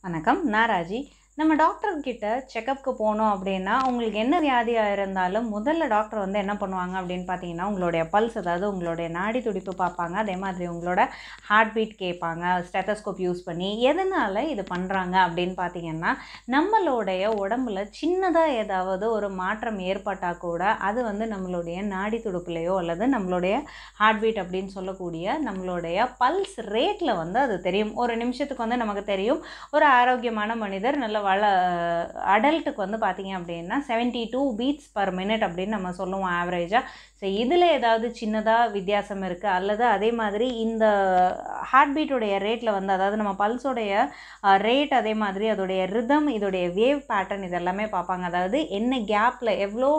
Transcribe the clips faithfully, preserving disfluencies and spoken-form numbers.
வணக்கம். நான் ராஜி. நம்ம டாக்டர் கிட்ட செக்கப்க்கு போனோம் அப்படின்னா, உங்களுக்கு என்ன வியாதியா இருந்தாலும் முதல்ல டாக்டர் வந்து என்ன பண்ணுவாங்க அப்படின்னு பார்த்தீங்கன்னா, உங்களுடைய பல்ஸ், அதாவது உங்களுடைய நாடி துடிப்பு பார்ப்பாங்க. அதே மாதிரி உங்களோட ஹார்ட் பீட் கேட்பாங்க. ஸ்டெத்தஸ்கோப் யூஸ் பண்ணி எதனால இது பண்ணுறாங்க அப்படின்னு பார்த்தீங்கன்னா, நம்மளுடைய உடம்புல சின்னதாக ஏதாவது ஒரு மாற்றம் ஏற்பட்டால் கூட அது வந்து நம்மளுடைய நாடி துடுப்புலையோ அல்லது நம்மளுடைய ஹார்ட் பீட் அப்படின்னு சொல்லக்கூடிய நம்மளுடைய பல்ஸ் ரேட்டில் வந்து அது தெரியும். ஒரு நிமிஷத்துக்கு வந்து நமக்கு தெரியும். ஒரு ஆரோக்கியமான மனிதர் நல்ல வள அடல்ட்டுக்கு வந்து பார்த்தீங்க அப்படின்னா seventy two beats per minute அப்படின்னு நம்ம சொல்லுவோம் ஆவரேஜாக. ஸோ இதில் ஏதாவது சின்னதாக வித்தியாசம் இருக்குது அல்லது அதே மாதிரி இந்த ஹார்ட் பீட்டுடைய ரேட்டில் வந்து, அதாவது நம்ம பல்ஸோடைய ரேட், அதே மாதிரி அதோடைய ரிதம், இதோடைய வேவ் பேட்டர்ன், இதெல்லாமே பார்ப்பாங்க. அதாவது என்ன கேப்பில் எவ்வளோ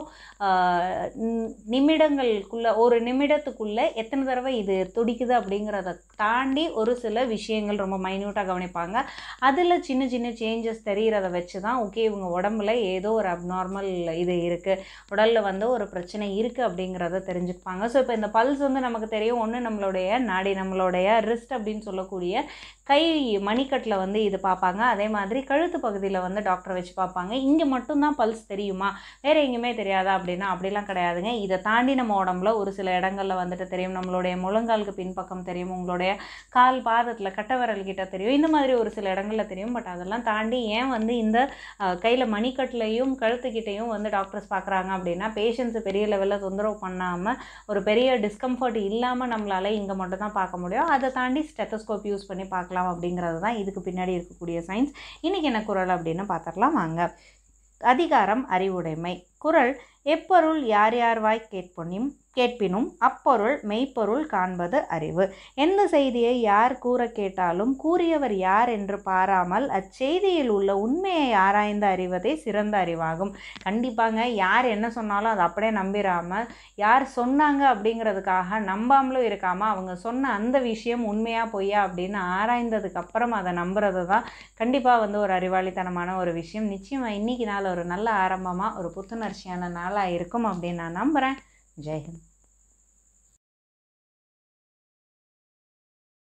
நிமிடங்களுக்குள்ளே, ஒரு நிமிடத்துக்குள்ளே எத்தனை தடவை இது துடிக்குது அப்படிங்கிறத தாண்டி ஒரு சில விஷயங்கள் ரொம்ப மைன்யூட்டாக கவனிப்பாங்க. அதில் சின்ன சின்ன சேஞ்சஸ் தெரிகிறத வச்சு தான் ஓகே இவங்க உடம்புல ஏதோ ஒரு அப்நார்மல் இது இருக்குது, உடலில் வந்து ஒரு பிரச்சனை இருக்குது அப்படிங்கிறத தெரிஞ்சுப்பாங்க. ஸோ இப்போ இந்த பல்ஸ் வந்து நமக்கு தெரியும். ஒன்று நம்மளுடைய நாடி, நம்மளுடைய ரிஸ்ட் அப்படின்னு சொல்லக்கூடிய கை மணிக்கட்டில் வந்து இது பார்ப்பாங்க. அதே மாதிரி கழுத்து பகுதியில் வந்து டாக்டர் வச்சு பார்ப்பாங்க. இங்கே மட்டும்தான் பல்ஸ் தெரியுமா, வேறு எங்கேயுமே தெரியாதா அப்படின்னா அப்படிலாம் கிடையாதுங்க. இதை தாண்டி நம்ம உடம்புல ஒரு சில இடங்களில் வந்துட்டு தெரியும். நம்மளுடைய முழங்காலுக்கு பின்பக்கம் தெரியும், உங்களுடைய கால் பாதத்தில் கட்டவரல் கிட்ட தெரியும், இந்த மாதிரி ஒரு சில இடங்களில் தெரியும். பட் அதெல்லாம் தாண்டி ஏன் வந்து இந்த கையில் மணிக்கட்டுலையும் கழுத்துக்கிட்டையும் வந்து டாக்டர்ஸ் பார்க்குறாங்க அப்படின்னா, பேஷண்ட்ஸு பெரிய லெவலில் தொந்தரவு பண்ணாமல், ஒரு பெரிய டிஸ்கம்ஃபர்ட் இல்லாமல் நம்மளால் இங்கே மட்டும் தான் பார்க்க முடியும். அதை தாண்டி ஸ்டெத்தஸ்கோப் யூஸ் பண்ணி பார்க்கலாம் அப்படிங்கிறது தான் இதுக்கு பின்னாடி இருக்கக்கூடிய சயின்ஸ். இன்றைக்கி என்ன குறள் அப்படின்னு பார்த்துடலாம் வாங்க. அதிகாரம் அறிவுடைமை. குறள்: எப்பொருள் யார் யார் வாய் கேட்பொன்னும் கேட்பினும் அப்பொருள் மெய்ப்பொருள் காண்பது அறிவு. எந்த செய்தியை யார் கூற கேட்டாலும் கூறியவர் யார் என்று பாராமல் அச்செய்தியில் உள்ள உண்மையை ஆராய்ந்து அறிவதே சிறந்த அறிவாகும். கண்டிப்பாங்க, யார் என்ன சொன்னாலும் அதை அப்படியே நம்பிடாமல், யார் சொன்னாங்க அப்படிங்கிறதுக்காக நம்பாமலும் இருக்காமல், அவங்க சொன்ன அந்த விஷயம் உண்மையா பொய்யா அப்படின்னு ஆராய்ந்ததுக்கு அப்புறம் அதை நம்புறது தான் கண்டிப்பாக வந்து ஒரு அறிவாளித்தனமான ஒரு விஷயம். நிச்சயமாக இன்றைக்கி நாள் ஒரு நல்ல ஆரம்பமாக, ஒரு புத்துணர்ச்சியான நாளாக இருக்கும் அப்படின்னு நான் நம்புகிறேன். ஜெய் ஹிந்த்.